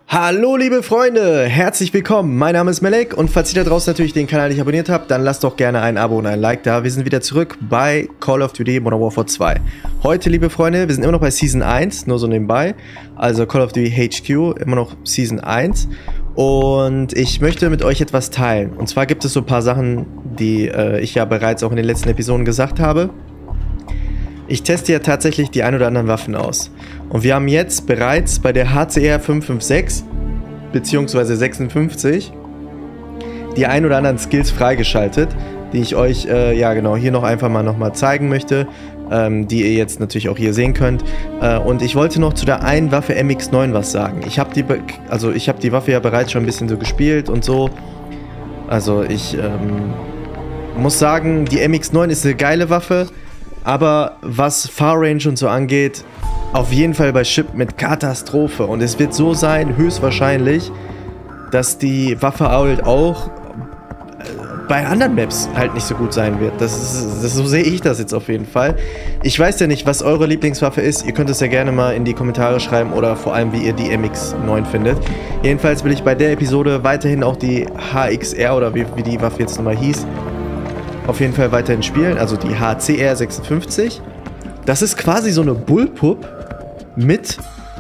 Hallo liebe Freunde, herzlich willkommen, mein Name ist Melek und falls ihr da draußen natürlich den Kanal nicht abonniert habt, dann lasst doch gerne ein Abo und ein Like da. Wir sind wieder zurück bei Call of Duty Modern Warfare 2. Heute, liebe Freunde, wir sind immer noch bei Season 1, nur so nebenbei, also Call of Duty HQ, immer noch Season 1 und ich möchte mit euch etwas teilen. Und zwar gibt es so ein paar Sachen, die ich ja bereits auch in den letzten Episoden gesagt habe. Ich teste ja tatsächlich die ein oder anderen Waffen aus. Und wir haben jetzt bereits bei der HCR 556 bzw. 56 die ein oder anderen Skills freigeschaltet, die ich euch ja genau hier noch einfach mal zeigen möchte, die ihr jetzt natürlich auch hier sehen könnt. Und ich wollte noch zu der einen Waffe MX9 was sagen. Ich habe die Waffe ja bereits schon ein bisschen so gespielt und so. Also ich muss sagen, die MX9 ist eine geile Waffe. Aber was Far-Range und so angeht, auf jeden Fall bei Ship mit Katastrophe. Und es wird so sein, höchstwahrscheinlich, dass die Waffe halt auch bei anderen Maps halt nicht so gut sein wird. So sehe ich das jetzt auf jeden Fall. Ich weiß ja nicht, was eure Lieblingswaffe ist. Ihr könnt es ja gerne mal in die Kommentare schreiben oder vor allem, wie ihr die MX9 findet. Jedenfalls will ich bei der Episode weiterhin auch die HXR oder wie die Waffe jetzt nochmal hieß, auf jeden Fall weiterhin spielen, also die HCR 56. Das ist quasi so eine Bullpup mit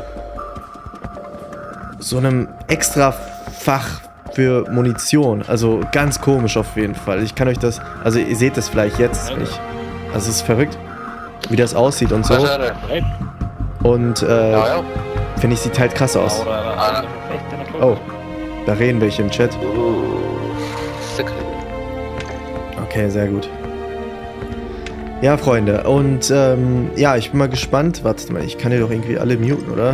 so einem extra Fach für Munition. Also ganz komisch auf jeden Fall. Ich kann euch das, also ihr seht das vielleicht jetzt nicht. Also es ist verrückt, wie das aussieht und so. Und finde ich, sieht halt krass aus. Oh, da reden welche im Chat. Okay, sehr gut. Ja, Freunde, und ja, ich bin mal gespannt. Wartet mal, ich kann hier doch irgendwie alle muten, oder?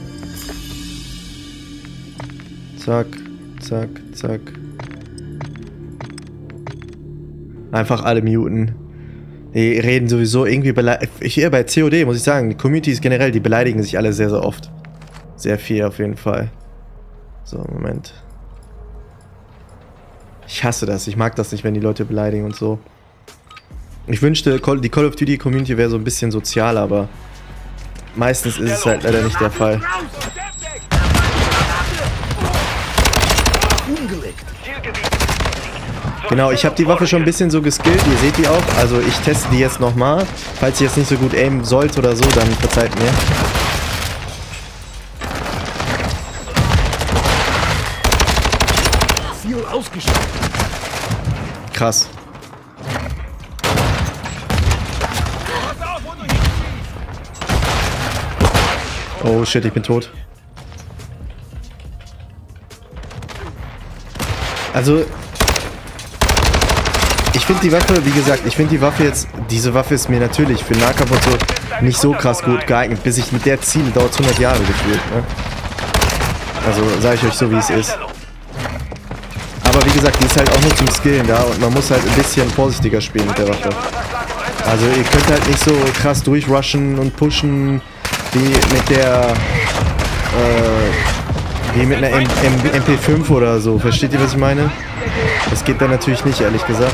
Zack, zack, zack. Einfach alle muten. Die reden sowieso irgendwie hier bei COD, muss ich sagen, die Communities generell, die beleidigen sich alle sehr, sehr oft. Sehr viel auf jeden Fall. So, Moment. Ich hasse das. Ich mag das nicht, wenn die Leute beleidigen und so. Ich wünschte, die Call of Duty Community wäre so ein bisschen sozialer, aber meistens ist es halt leider nicht der Fall. Genau, ich habe die Waffe schon ein bisschen so geskillt. Ihr seht die auch. Also ich teste die jetzt nochmal. Falls ihr jetzt nicht so gut aimen sollt oder so, dann verzeiht mir. Krass. Oh shit, ich bin tot. Also, ich finde die Waffe, wie gesagt, diese Waffe ist mir natürlich für Nahkampf und so nicht so krass gut geeignet. Bis ich mit der ziele, dauert es 100 Jahre gefühlt, ne? Also, sage ich euch so, wie es ist. Aber wie gesagt, die ist halt auch nur zum Skillen da und man muss halt ein bisschen vorsichtiger spielen mit der Waffe. Also ihr könnt halt nicht so krass durchrushen und pushen wie mit einer MP5 oder so. Versteht ihr, was ich meine? Das geht dann natürlich nicht, ehrlich gesagt.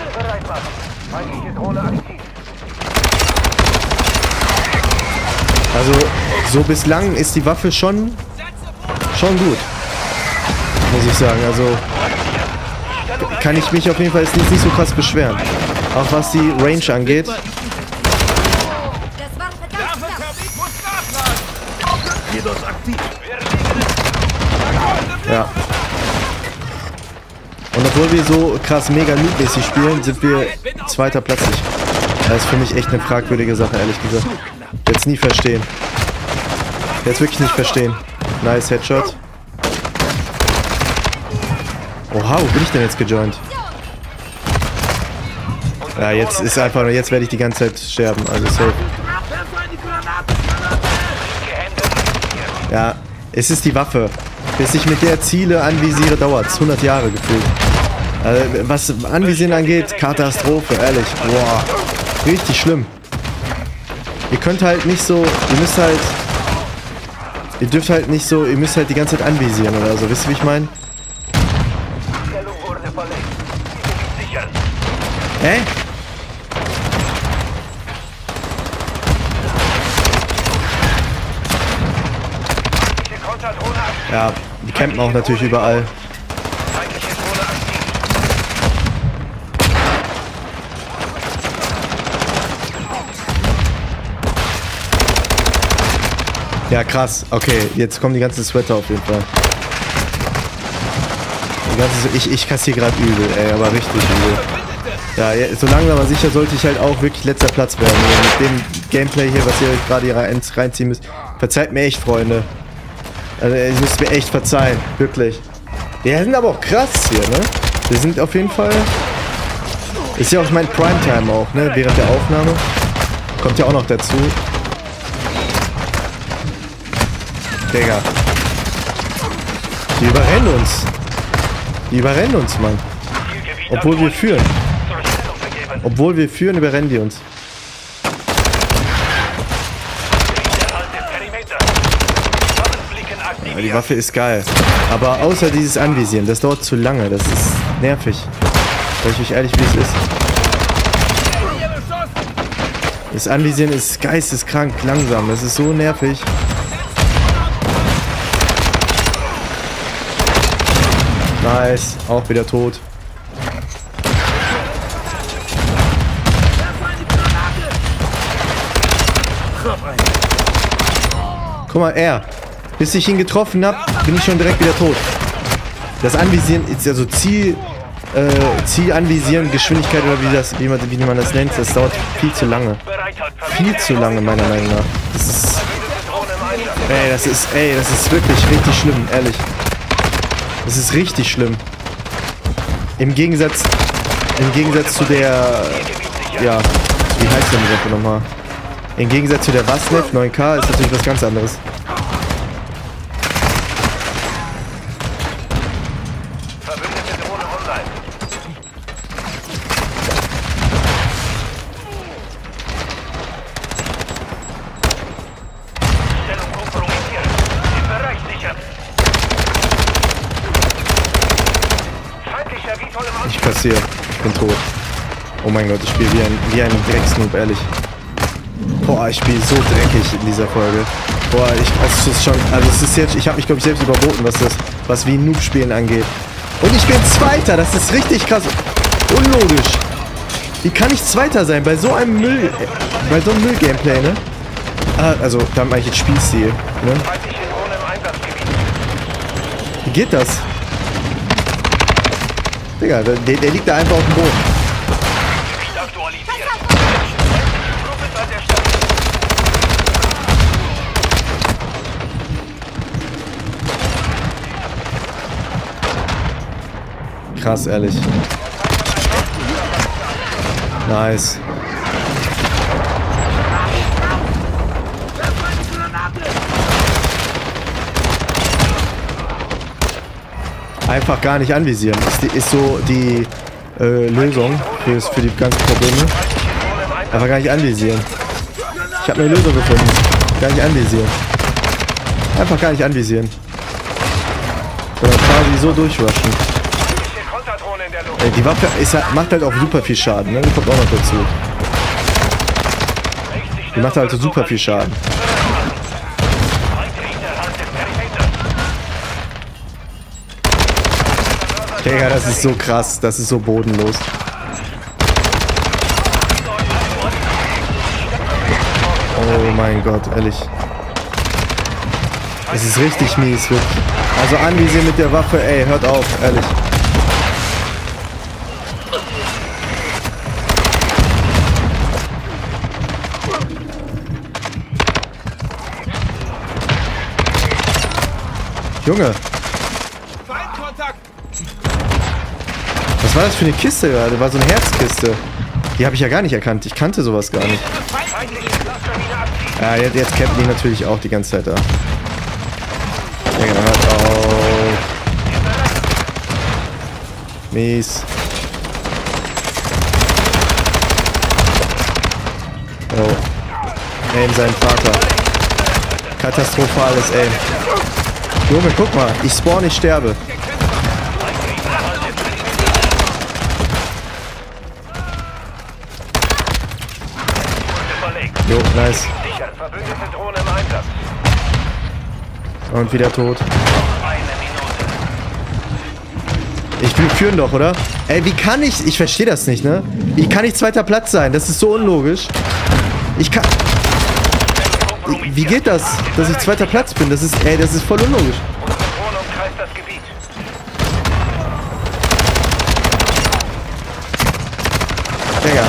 Also so bislang ist die Waffe schon gut. Muss ich sagen, also kann ich mich auf jeden Fall jetzt nicht so krass beschweren. Auch was die Range angeht. Ja. Und obwohl wir so krass mega lootmäßig spielen, sind wir zweiter Platz nicht. Das ist für mich echt eine fragwürdige Sache, ehrlich gesagt. Jetzt nie verstehen. Jetzt wirklich nicht verstehen. Nice Headshot. Oha, wo bin ich denn jetzt gejoint? Ja, jetzt ist einfach, jetzt werde ich die ganze Zeit sterben, also safe. Ja, es ist die Waffe. Bis ich mit der Ziele anvisiere, dauert es 100 Jahre gefühlt. Also, was Anvisieren angeht, Katastrophe, ehrlich. Boah, richtig schlimm. Ihr könnt halt nicht so, ihr dürft halt nicht so, ihr müsst halt die ganze Zeit anvisieren oder so, wisst ihr, wie ich meine? Hä? Konterdrohne aktiv. Ja, die campen auch natürlich überall. Ja, krass. Okay, jetzt kommen die ganzen Sweater auf jeden Fall. Ich kassiere gerade übel, ey, aber richtig übel. Ja, so langsam aber sicher sollte ich halt auch wirklich letzter Platz werden. Mit dem Gameplay hier, was ihr euch gerade hier reinziehen müsst. Verzeiht mir echt, Freunde. Also, ihr müsst mir echt verzeihen. Wirklich. Die sind aber auch krass hier, ne? Wir sind auf jeden Fall... Ist ja auch mein Primetime auch, ne? Während der Aufnahme. Kommt ja auch noch dazu. Digga. Die überrennen uns. Die überrennen uns, Mann. Obwohl wir führen. Obwohl wir führen, überrennen die uns. Ja, die Waffe ist geil. Aber außer dieses Anvisieren, das dauert zu lange. Das ist nervig. Sag ich euch ehrlich, wie es ist. Das Anvisieren ist geisteskrank langsam. Das ist so nervig. Nice. Auch wieder tot. Guck mal, bis ich ihn getroffen habe, bin ich schon direkt wieder tot. Das Anvisieren ist also Ziel anvisieren, Geschwindigkeit oder wie man das nennt, das dauert viel zu lange. Viel zu lange, meiner Meinung nach. Das ist... das ist wirklich richtig schlimm, ehrlich. Das ist richtig schlimm. Im Gegensatz zu der... Ja, wie heißt denn die Sache nochmal? Im Gegensatz zu der Wasnef 9K ist natürlich was ganz anderes. Ich kassiere. Ich bin tot. Oh mein Gott, ich spiele wie ein Drecksnoob, ehrlich. Boah, ich spiele so dreckig in dieser Folge. Boah, es ist schon, also es ist jetzt, ich habe mich glaube ich selbst überboten, was wie Noob-Spielen angeht. Und ich bin Zweiter, das ist richtig krass. Unlogisch. Wie kann ich Zweiter sein bei so einem Müll-Gameplay, ne? Also, da meine ich jetzt Spielstil, ne? Wie geht das? Digga, der liegt da einfach auf dem Boden. Krass, ehrlich. Nice. Einfach gar nicht anvisieren. Ist so die Lösung für die ganzen Probleme. Einfach gar nicht anvisieren. Ich habe eine Lösung gefunden. Gar nicht anvisieren. Einfach gar nicht anvisieren. Sondern quasi so durchrushen. Die Waffe macht halt auch super viel Schaden, ne? Die kommt auch noch dazu. Die macht halt super viel Schaden. Digga, das ist so krass. Das ist so bodenlos. Oh mein Gott, ehrlich. Es ist richtig mies, wirklich. Also anvisieren mit der Waffe, ey, hört auf, ehrlich. Junge. Was war das für eine Kiste gerade? Das war so eine Herzkiste. Die habe ich ja gar nicht erkannt. Ich kannte sowas gar nicht. Ja, jetzt campen die natürlich auch die ganze Zeit da. Ja, genau, hört auf. Mies. Oh. Aim seinen Vater. Katastrophales Aim. Junge, guck mal. Ich spawn, ich sterbe. Jo, nice. Und wieder tot. Wir führen doch, oder? Ey, wie kann ich... Ich verstehe das nicht, ne? Wie kann ich zweiter Platz sein? Das ist so unlogisch. Ich kann... Wie geht das, dass ich zweiter Platz bin? Das ist... Ey, das ist voll unlogisch. Digga.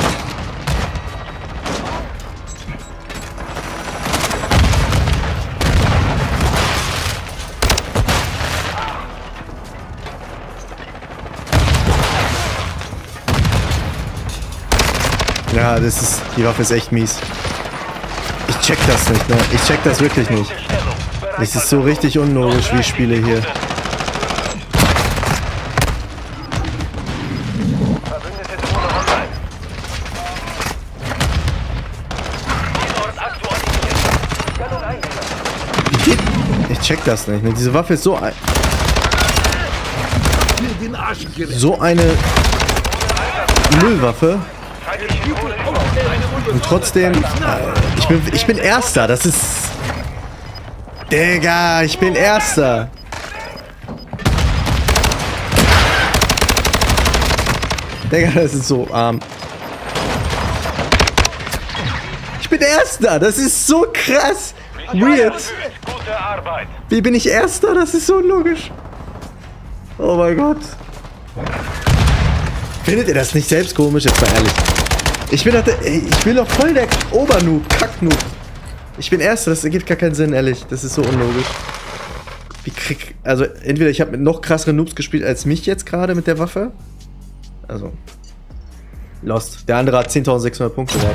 Ja, das ist... Die Waffe ist echt mies. Ich check das nicht, ne? Ich check das wirklich nicht. Es ist so richtig unlogisch, wie ich spiele hier. Ich check das nicht, ne? Diese Waffe ist so... So eine... Müllwaffe. Und trotzdem, ich bin Erster, das ist... Digga, ich bin Erster. Digga, das ist so arm. Ich bin Erster, das ist so krass. Weird. Wie bin ich Erster? Das ist so unlogisch. Oh mein Gott. Findet ihr das nicht selbst komisch? Jetzt mal ehrlich. Ich bin doch voll der Obernoob, Kacknoob. Ich bin Erster, das ergibt gar keinen Sinn, ehrlich. Das ist so unlogisch. Also, entweder ich habe mit noch krasseren Noobs gespielt als mich jetzt gerade mit der Waffe. Also. Lost. Der andere hat 10.600 Punkte gehabt.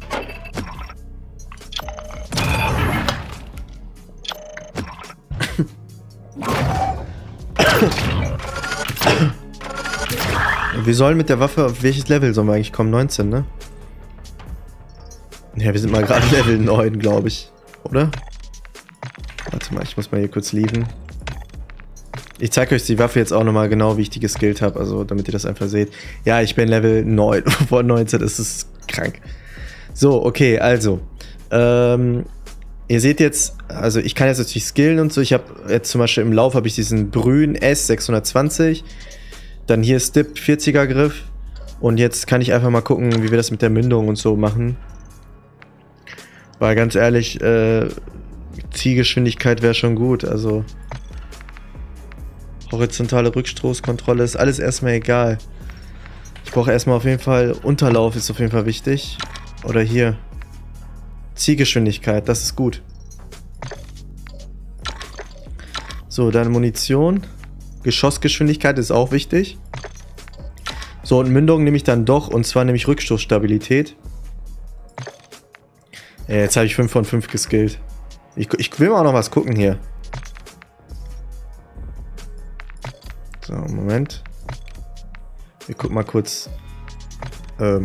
Wir sollen mit der Waffe, auf welches Level sollen wir eigentlich kommen? 19, ne? Ja, wir sind mal gerade Level 9, glaube ich. Oder? Warte mal, ich muss mal hier kurz leaven. Ich zeige euch die Waffe jetzt auch nochmal genau, wie ich die geskillt habe, also damit ihr das einfach seht. Ja, ich bin Level 9, vor 19, das ist krank. So, okay, also. Ihr seht jetzt, also ich kann jetzt natürlich skillen und so. Ich habe jetzt zum Beispiel im Lauf habe ich diesen Brün S620. Dann hier Stip 40er Griff. Und jetzt kann ich einfach mal gucken, wie wir das mit der Mündung und so machen. Weil ganz ehrlich, Zielgeschwindigkeit wäre schon gut. Also horizontale Rückstoßkontrolle ist alles erstmal egal. Ich brauche erstmal auf jeden Fall, Unterlauf ist auf jeden Fall wichtig. Oder hier. Zielgeschwindigkeit, das ist gut. So, dann Munition. Geschossgeschwindigkeit ist auch wichtig. So, und Mündung nehme ich dann doch, und zwar nehme ich Rückstoßstabilität. Ja, jetzt habe ich 5 von 5 geskillt. Ich will mal auch noch was gucken hier. So, Moment. Wir gucken mal kurz. Warte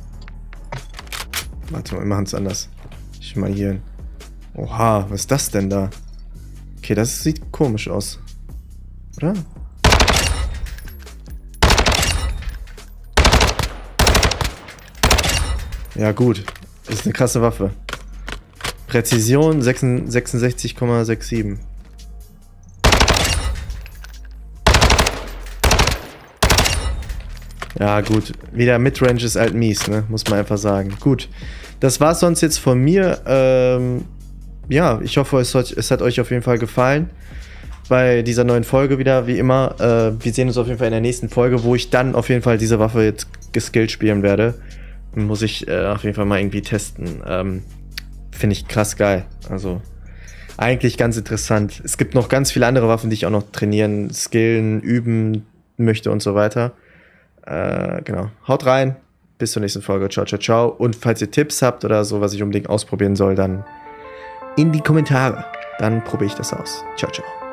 mal, wir machen es anders. Ich mal hier. Oha, was ist das denn da? Okay, das sieht komisch aus. Oder? Ja, gut. Das ist eine krasse Waffe. Präzision 66,67. Ja, gut. Wieder Midrange ist halt mies, ne? Muss man einfach sagen. Gut. Das war's sonst jetzt von mir. Ja, ich hoffe, es hat euch auf jeden Fall gefallen. Bei dieser neuen Folge wieder, wie immer. Wir sehen uns auf jeden Fall in der nächsten Folge, wo ich dann auf jeden Fall diese Waffe jetzt geskillt spielen werde. Muss ich auf jeden Fall mal irgendwie testen. Finde ich krass geil. Also, eigentlich ganz interessant. Es gibt noch ganz viele andere Waffen, die ich auch noch trainieren, skillen, üben möchte und so weiter. Genau. Haut rein. Bis zur nächsten Folge. Ciao, ciao, ciao. Und falls ihr Tipps habt oder so, was ich unbedingt ausprobieren soll, dann in die Kommentare. Dann probiere ich das aus. Ciao, ciao.